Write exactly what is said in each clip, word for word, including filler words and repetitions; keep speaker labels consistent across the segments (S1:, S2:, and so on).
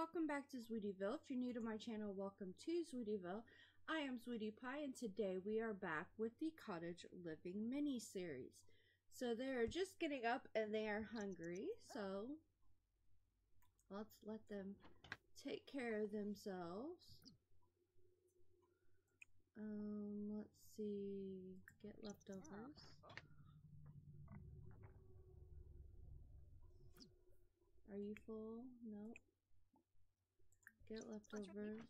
S1: welcome back to Sweetieville. If you're new to my channel, welcome to Sweetieville. I am Sweetie Pie, and today we are back with the Cottage Living mini-series. So they're just getting up and they are hungry, so let's let them take care of themselves. Um, let's see, get leftovers. Are you full? Nope. Get leftovers.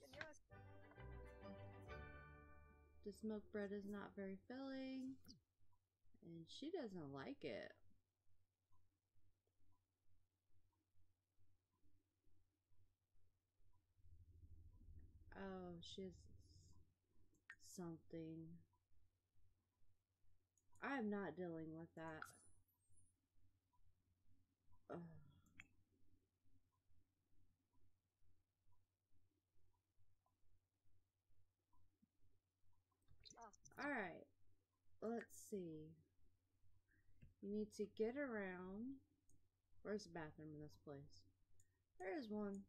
S1: The smoked bread is not very filling, and she doesn't like it. Oh, she's something. I'm not dealing with that. Ugh. Alright, let's see. You need to get around. Where's the bathroom in this place? There is one.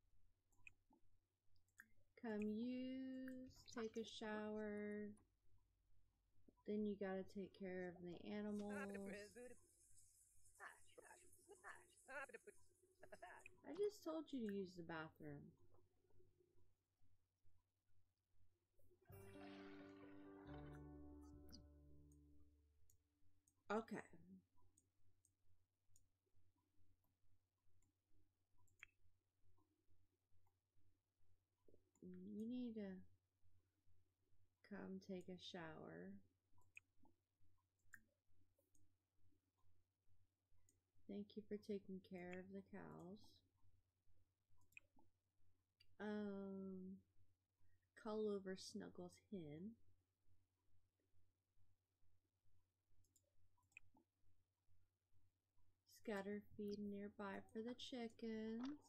S1: Come use, take a shower. Then you gotta take care of the animals. I just told you to use the bathroom. Okay. You need to come take a shower. Thank you for taking care of the cows. Um, call over Snuggles Hen. Scatter feed nearby for the chickens.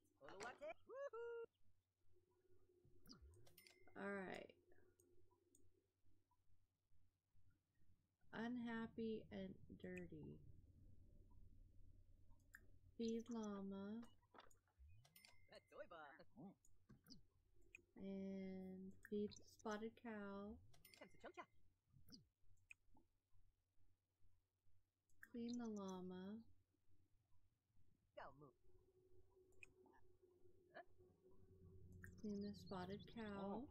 S1: Alright. Unhappy and dirty. Feed llama. And feed spotted cow. Clean the llama. Clean the spotted cow.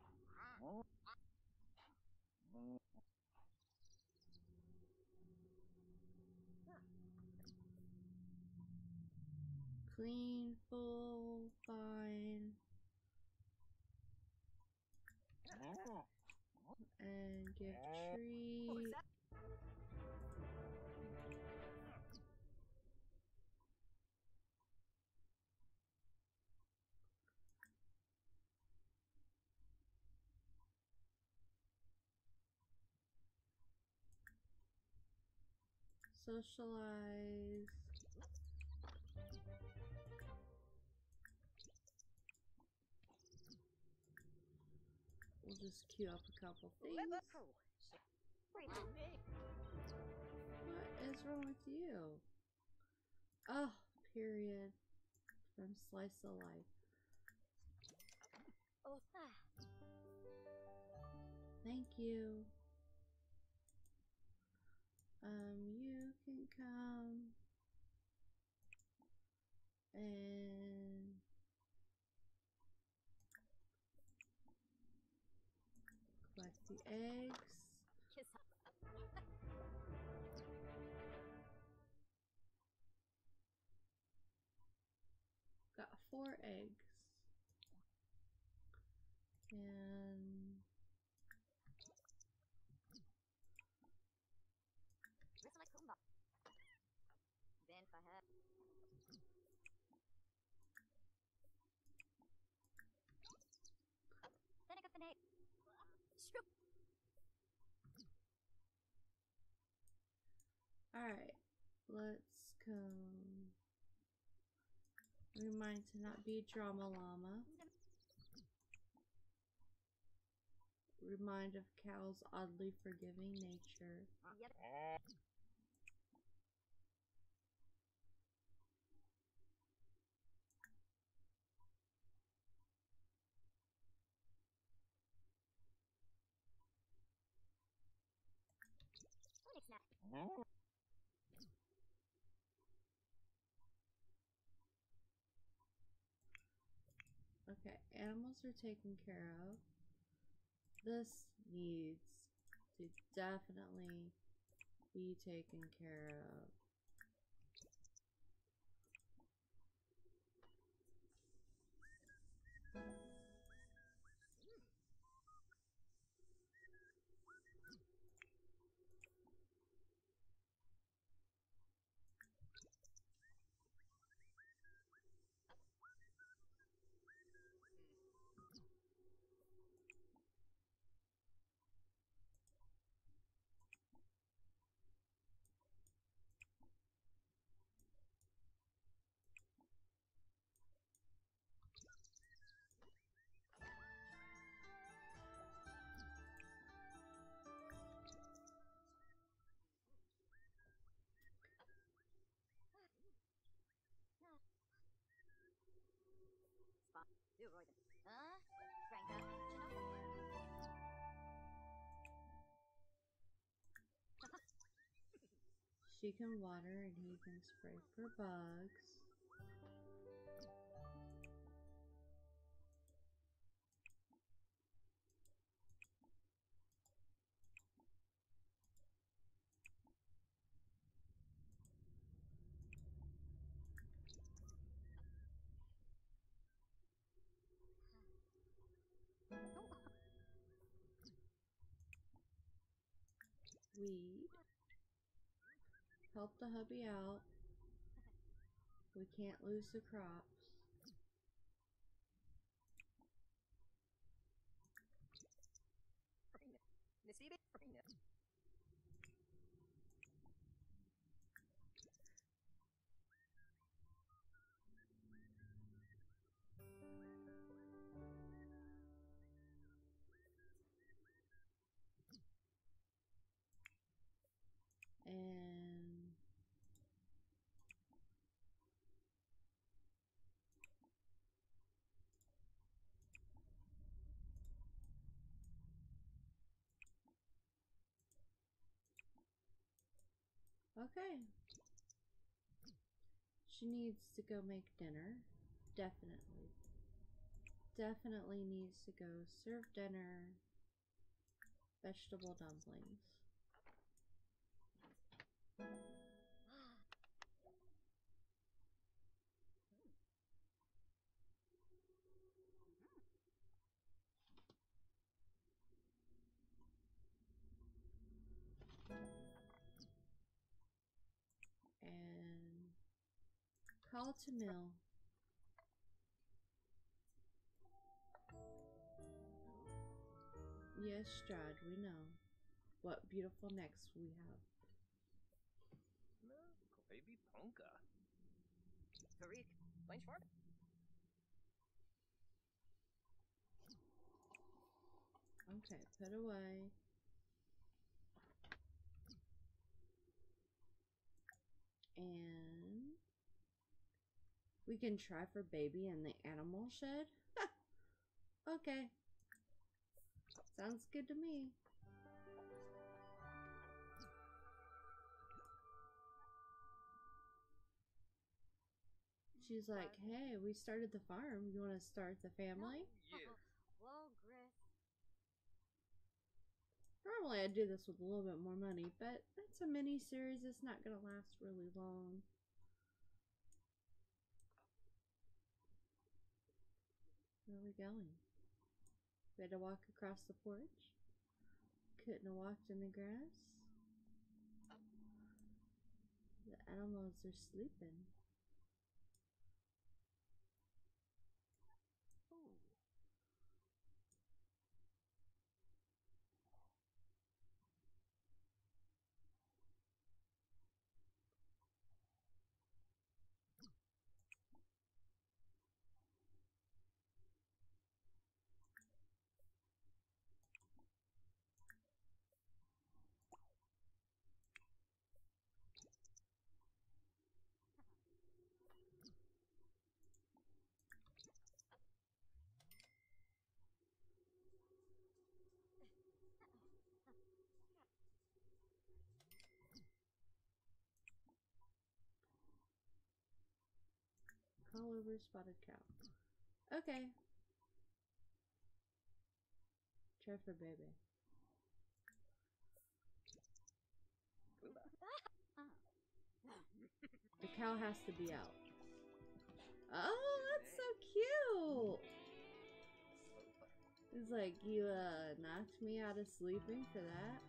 S1: Clean, full, fine. And give treat. Socialize. We'll just queue up a couple things. What is wrong with you? Oh, period. From Slice of Life. Thank you. Um, you can come and collect the eggs. Got four eggs. And alright, let's come. Remind to not be drama llama. Remind of cow's oddly forgiving nature. Okay, animals are taken care of. This needs to definitely be taken care of. She can water and he can spray for bugs. Weed. Help the hubby out. We can't lose the crops. And okay. She needs to go make dinner. Definitely. Definitely needs to go serve dinner. Vegetable dumplings. And call to mill. Yes, Strahd, we know. What beautiful necks we have.
S2: Baby Ponka.
S3: Tariq, Blanche Farm.
S1: Okay, put away. And we can try for baby in the animal shed. Okay. Sounds good to me. She's like, hey, we started the farm. You want to start the family?
S2: Yes.
S3: Whoa, Griff.
S1: Normally I'd do this with a little bit more money, but it's a mini series. It's not going to last really long. Where are we going? We had to walk across the porch. Couldn't have walked in the grass. The animals are sleeping. over spotted cow. Okay. Try for baby. The cow has to be out. Oh, that's so cute! It's like, you uh, knocked me out of sleeping for that?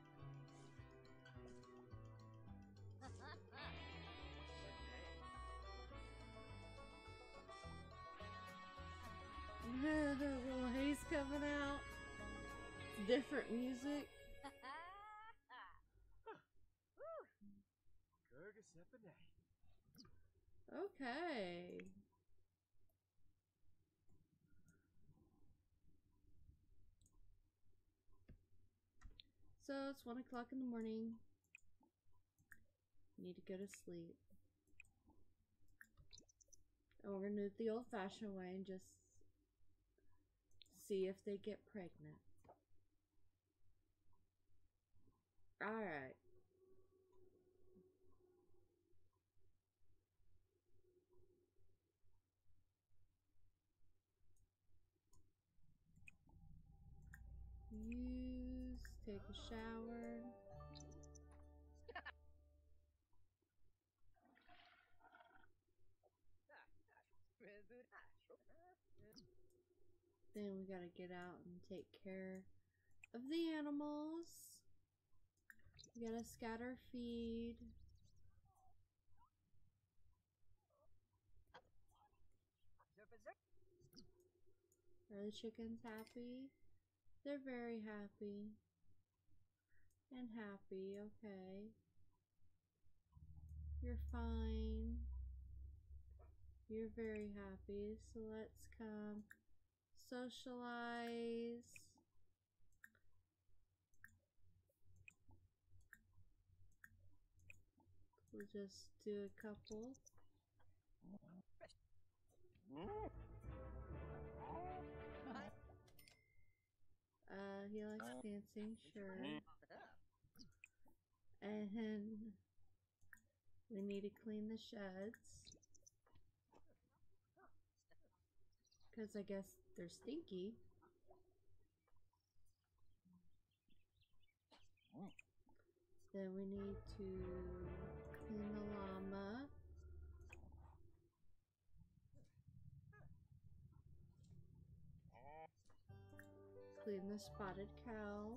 S1: Little haze coming out. It's different music. Okay. So it's one o'clock in the morning. Need to go to sleep. And we're gonna do it the old fashioned way and just see if they get pregnant. Alright. Use, take a shower. Then we gotta get out and take care of the animals. We gotta scatter feed. Are the chickens happy? They're very happy. And happy, okay. You're fine. You're very happy, so let's come socialize. We'll just do a couple. Uh, he likes dancing, sure. And we need to clean the sheds. Because I guess they're stinky. Then we need to clean the llama. Clean the spotted cow.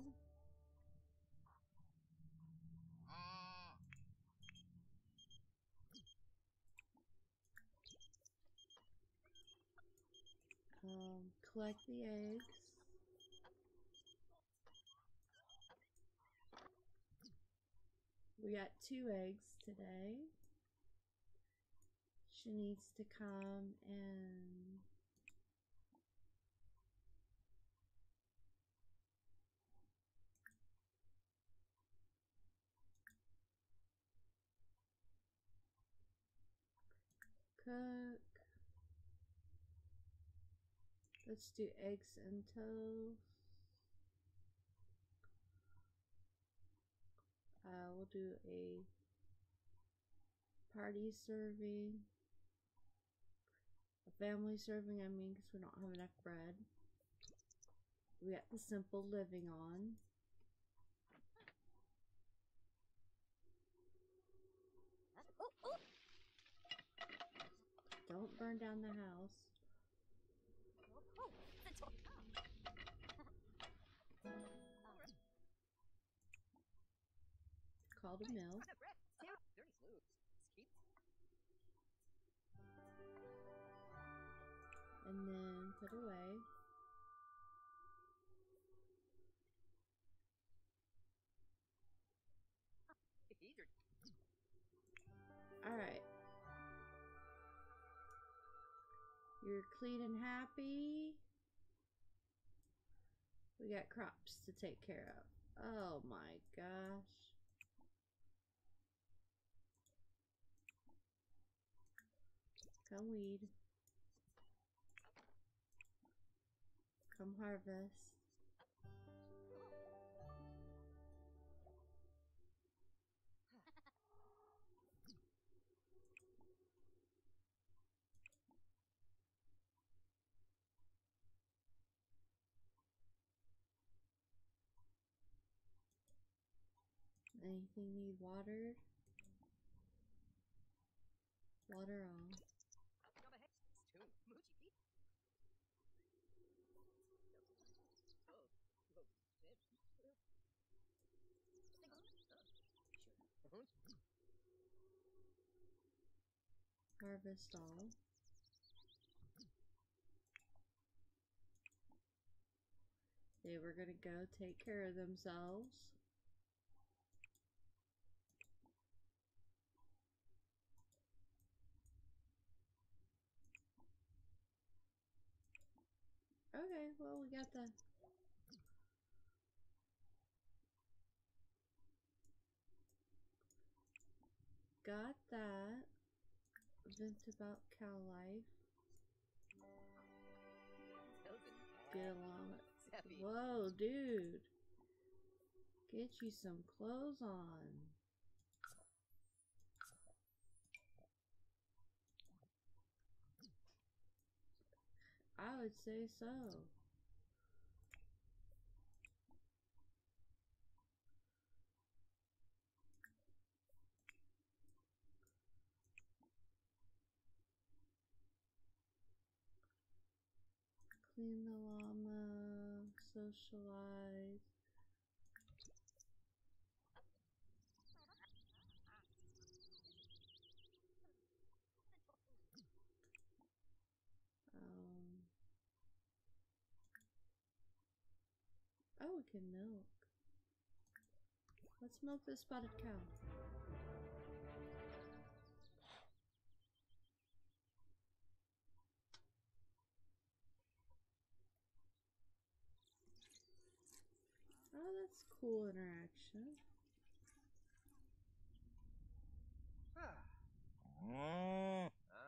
S1: Um, collect the eggs. We got two eggs today. She needs to come and cook. Let's do eggs and toast. Uh, we'll do a party serving. A family serving, I mean, because we don't have enough bread. We got the simple living on. Don't burn down the house. Called a mill. And then put away. Alright. You're clean and happy. We got crops to take care of. Oh my gosh. Come weed. Come harvest. Anything need watered? Water all. Harvest all. They were gonna go take care of themselves. Okay, well, we got the... Got that. Vent about cow life. Get along. Whoa, dude. Get you some clothes on. I would say so. Clean the llama, socialize. Um, oh, we can milk. Let's milk this spotted cow. Oh, that's cool interaction.
S2: Uh-huh.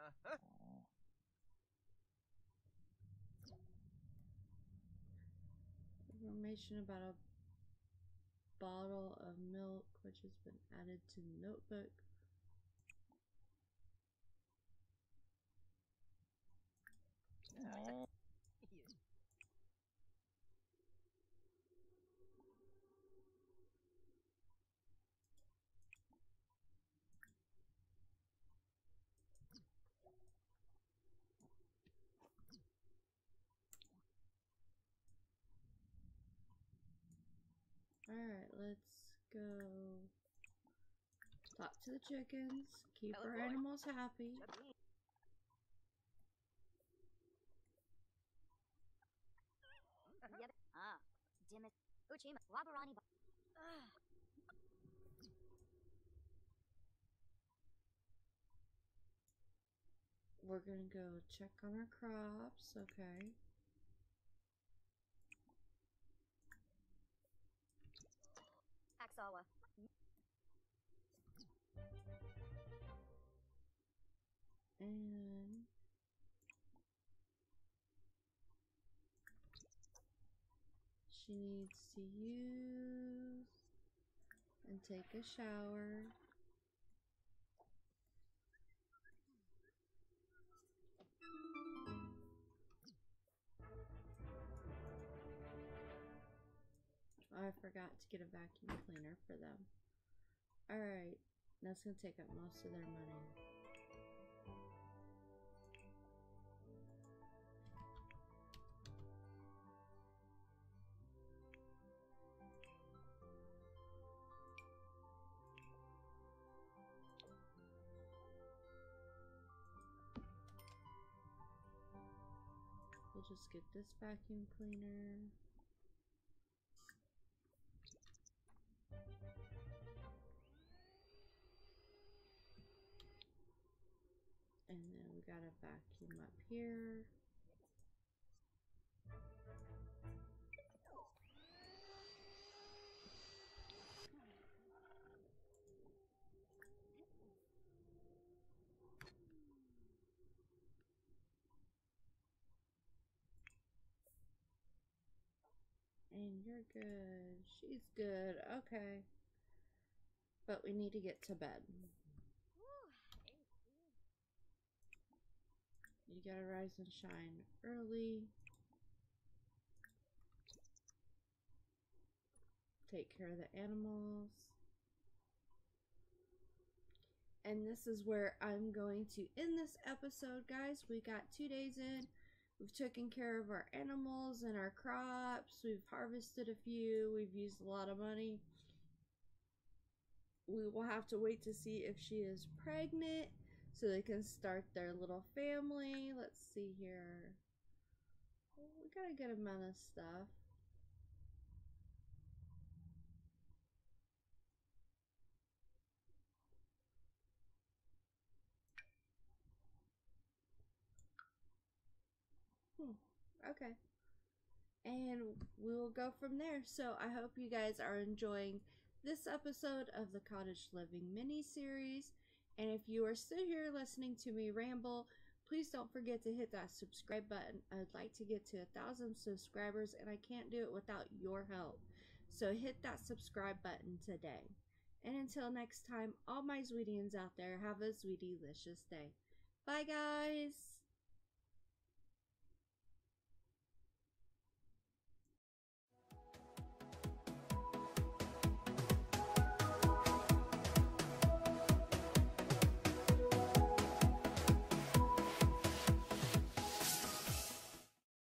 S1: Information about a bottle of milk which has been added to the notebook. Alright, let's go talk to the chickens, keep our animals happy.
S3: Ah, Dimmit. Uchima. Wabarani.
S1: We're gonna go check on our crops, okay.
S3: Aksawa.
S1: And she needs to use and take a shower. Oh, I forgot to get a vacuum cleaner for them. Alright, that's gonna take up most of their money. We'll just get this vacuum cleaner. And then we got a vacuum up here. And you're good. She's good. Okay. But we need to get to bed. You gotta rise and shine early. Take care of the animals. And this is where I'm going to end this episode, guys. We got two days in. We've taken care of our animals and our crops. We've harvested a few. We've used a lot of money. We will have to wait to see if she is pregnant so they can start their little family. Let's see here. Oh, we got a good amount of stuff. Hmm. Okay. And we'll go from there. So I hope you guys are enjoying this episode of the Cottage Living mini series. And if you are still here listening to me ramble, please don't forget to hit that subscribe button. I'd like to get to a thousand subscribers, and I can't do it without your help. So hit that subscribe button today. And until next time, all my Zweetians out there, have a Zweety-licious day. Bye, guys!